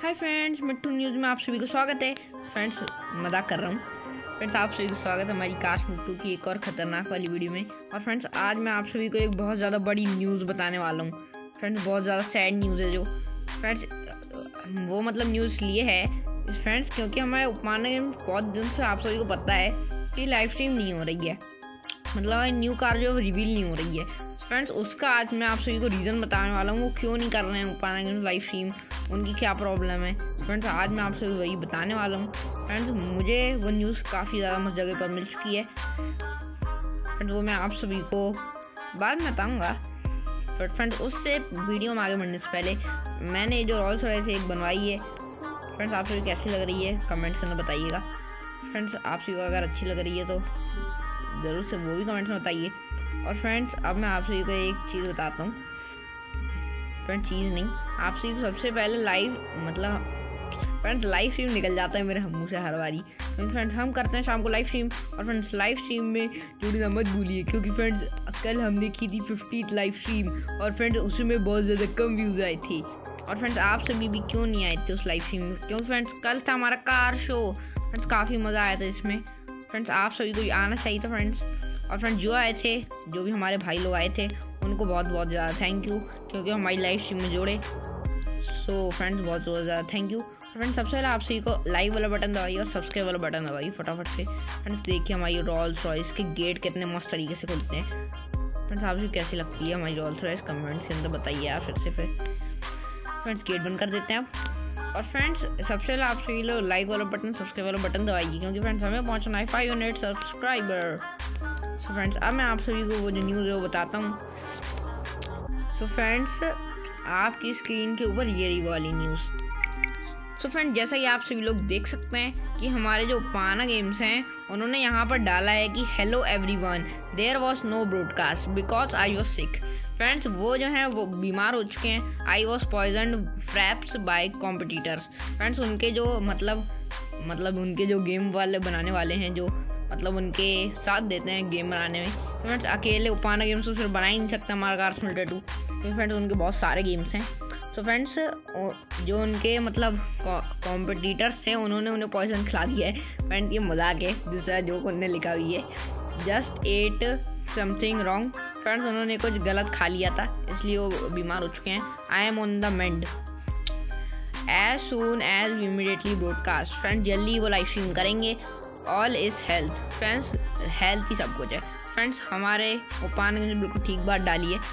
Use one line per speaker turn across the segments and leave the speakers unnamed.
Hi friends, मिट्टू news में आप सभी को स्वागत है। फ्रेंड्स, मजाक कर रहा हूँ। फ्रेंड्स, आप सभी को स्वागत है हमारी काश मिट्टू की एक और ख़तरनाक वाली वीडियो में। और फ्रेंड्स, आज मैं आप सभी को एक बहुत ज़्यादा बड़ी न्यूज़ बताने वाला हूँ। फ्रेंड्स, बहुत ज़्यादा सैड न्यूज़ है जो फ्रेंड्स वो मतलब न्यूज़ लिए है फ्रेंड्स, क्योंकि हमारे उपमाना गेम बहुत दिन से आप सभी को पता है कि लाइव स्ट्रीम नहीं हो रही है, मतलब न्यू कार जो रिवील नहीं हो रही है। फ्रेंड्स, उसका आज मैं आप सभी को रीज़न बताने वाला हूँ, वो क्यों नहीं कर रहे हैं उपमाना गेम लाइव स्ट्रीम, उनकी क्या प्रॉब्लम है। फ्रेंड्स, आज मैं आप सभी वही बताने वाला हूँ। फ्रेंड्स, मुझे वो न्यूज़ काफ़ी ज़्यादा मुझ जगह पर मिल चुकी है। फ्रेंड्स, वो मैं आप सभी को बाद में बताऊँगा। बट फ्रेंड्स, उससे वीडियो में आगे बढ़ने से पहले मैंने जो रॉल्स रॉयस एक बनवाई है, फ्रेंड्स आप सभी कैसी लग रही है कमेंट्स के अंदर बताइएगा। फ्रेंड्स, आप सभी को अगर अच्छी लग रही है तो ज़रूर से वो भी कमेंट्स में बताइए। और फ्रेंड्स, अब मैं आप सभी को एक चीज़ बताता हूँ। फ्रेंड्स, चीज़ नहीं, आप सभी को सबसे पहले लाइव फ्रेंड्स लाइव स्ट्रीम निकल जाता है मेरे मुँह से हर बारी। फ्रेंड्स, हम करते हैं शाम को लाइव स्ट्रीम, और फ्रेंड्स लाइव स्ट्रीम में जुड़ना मत भूलिए, क्योंकि फ्रेंड्स कल हमने की थी 50th लाइव स्ट्रीम, और फ्रेंड्स उसमें बहुत ज़्यादा कम व्यूज़ आए थे। और फ्रेंड्स, आप सभी भी क्यों नहीं आए थे उस लाइव स्ट्रीम में, क्योंकि फ्रेंड्स कल था हमारा कार शो। फ्रेंड्स, काफ़ी मज़ा आया था इसमें। फ्रेंड्स, आप सभी को आना चाहिए था फ्रेंड्स। और फ्रेंड्स, जो आए थे, जो भी हमारे भाई लोग आए थे, उनको बहुत बहुत ज़्यादा थैंक यू, क्योंकि हमारी लाइव स्ट्रीम में जोड़े। सो फ्रेंड्स, बहुत ज़्यादा थैंक यू। फ्रेंड्स, सबसे पहले आप सभी को लाइक वाला बटन दबाइए और सब्सक्राइब वाला बटन दबाइए फटाफट से। फ्रेंड्स, देखिए हमारी रॉल्स रॉयस के गेट कितने मस्त तरीके से खुलते हैं। फ्रेंड्स, आप सभी कैसी लगती है हमारी रॉल्स रॉयस, कमेंट्स के अंदर बताइए आप फिर से। फ्रेंड्स, गेट बंद कर देते हैं आप। और फ्रेंड्स, सबसे पहले आप सभी लोग लाइक वाला बटन सब्सक्राइब वाला बटन दबाइए, क्योंकि फ्रेंड्स हमें पहुँचना है 500 सब्सक्राइबर। सो फ्रेंड्स, अब मैं आप सभी को वो जो न्यूज़ है वो बताता हूँ। सो फ्रेंड्स, आपकी स्क्रीन के ऊपर ये रही वाली न्यूज़। सो फ्रेंड्स, जैसा कि आप सभी लोग देख सकते हैं कि हमारे जो उपमाना गेम्स हैं, उन्होंने यहाँ पर डाला है कि hello everyone, there was no broadcast because I was sick. Friends, वो जो हैं वो बीमार हो चुके हैं। I was poisoned perhaps by competitors. Friends, उनके जो मतलब उनके जो गेम वाले बनाने वाले हैं, जो मतलब उनके साथ देते हैं गेम बनाने में। फ्रेंड्स, अकेले उपमाना गेम्स तो सिर्फ बना ही नहीं सकता हमारा कार स्मिल्टर 2, क्योंकि फ्रेंड्स उनके बहुत सारे गेम्स हैं। तो फ्रेंड्स, जो उनके मतलब कॉम्पिटिटर्स थे, उन्होंने उन्हें पॉइजन खिला दिया है। फ्रेंड्स, ये मजाक है जिससे जो उन्होंने लिखा हुई है, just ate something wrong. Friends, उन्होंने कुछ गलत खा लिया था, इसलिए वो बीमार हो चुके हैं। I am on the mend as soon as we immediately broadcast. Friends, जल्दी वो लाइव स्ट्रीम करेंगे। All is health. Friends, health ही सब कुछ है। फ्रेंड्स, हमारे उपमाना गेम्स बिल्कुल ठीक बात डाली है।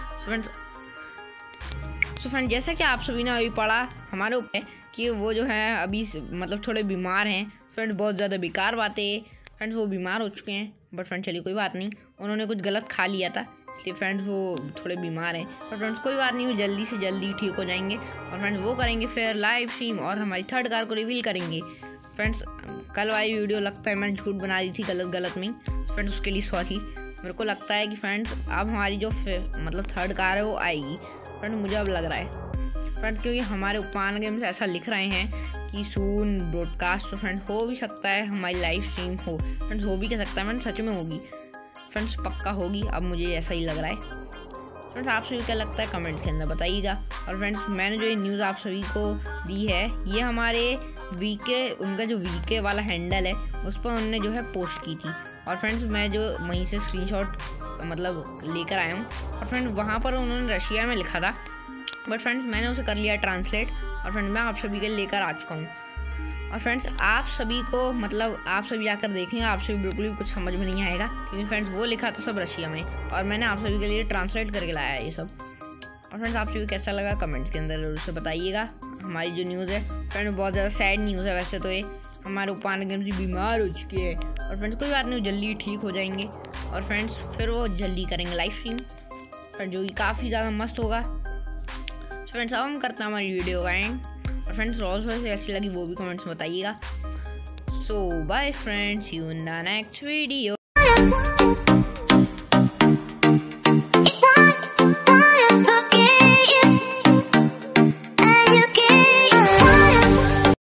सो फ्रेंड्स, जैसा कि आप सभी ने अभी पढ़ा हमारे ऊपर कि वो जो है अभी मतलब थोड़े बीमार हैं। फ्रेंड्स, बहुत ज़्यादा बेकार बातें। फ्रेंड्स, वो बीमार हो चुके हैं, बट फ्रेंड्स चलिए कोई बात नहीं, उन्होंने कुछ गलत खा लिया था, इसलिए फ्रेंड्स वो थोड़े बीमार हैं। पर फ्रेंड्स कोई बात नहीं, वो जल्दी से जल्दी ठीक हो जाएंगे। और फ्रेंड्स, वो करेंगे फिर लाइव स्ट्रीम और हमारी थर्ड कार को रिवील करेंगे। फ्रेंड्स, कल वाली वीडियो लगता है मैंने झूठ बना दी थी गलत में। फ्रेंड्स, उसके लिए सॉरी। मेरे को लगता है कि फ्रेंड्स अब हमारी जो मतलब थर्ड कार है वो आएगी। फ्रेंड्स, मुझे अब लग रहा है फ्रेंड्स, क्योंकि हमारे उपमाना गेम्स ऐसा लिख रहे हैं कि सून ब्रॉडकास्ट। तो फ्रेंड्स, हो भी सकता है हमारी लाइव स्ट्रीम हो। फ्रेंड्स, हो भी कह सकता है, मैंने सच में होगी। फ्रेंड्स, पक्का होगी, अब मुझे ऐसा ही लग रहा है। फ्रेंड्स, आप सभी क्या लगता है कमेंट के अंदर बताइएगा। और फ्रेंड्स, मैंने जो ये न्यूज़ आप सभी को दी है, ये हमारे उनका जो वीके वाला हैंडल है, उस पर उन्होंने जो है पोस्ट की थी। और फ्रेंड्स, मैं जो वहीं से स्क्रीनशॉट मतलब लेकर आया हूँ। और फ्रेंड्स, वहाँ पर उन्होंने रशिया में लिखा था, बट फ्रेंड्स मैंने उसे कर लिया ट्रांसलेट। और फ्रेंड्स, मैं आप सभी के लेकर आ चुका हूँ। और फ्रेंड्स, आप सभी को मतलब आप सभी आकर देखेंगे, आप सभी बिल्कुल भी कुछ समझ में नहीं आएगा, क्योंकि फ्रेंड्स वो लिखा था सब रशिया में, और मैंने आप सभी के लिए ट्रांसलेट करके लाया है ये सब। और फ्रेंड्स, आप सभी कैसा लगा कमेंट्स के अंदर जरूर से बताइएगा। हमारी जो न्यूज़ है फ्रेंड्स, बहुत ज़्यादा सैड न्यूज़ है वैसे तो। ये हमारे उपमाना गेम्स भी बीमार हो चुके हैं, और फ्रेंड्स कोई बात नहीं, जल्दी ठीक हो जाएंगे। और फ्रेंड्स, फिर वो जल्दी करेंगे लाइव स्ट्रीम, फ्रेंड्स जो कि काफ़ी ज़्यादा मस्त होगा। फ्रेंड्स, अब हम करते हैं हमारी वीडियो का एंड। और फ्रेंड्स, रॉल्स रॉयस कैसी लगी वो भी कमेंट्स में बताइएगा। So bye friends, see you in the next video.